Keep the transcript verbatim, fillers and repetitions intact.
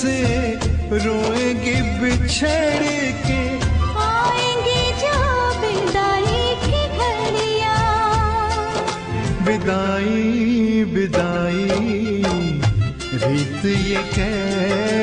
से रोएंगे बिछड़ के, आएंगे जो विदाई की घड़ियां। विदाई विदाई रीत ये कह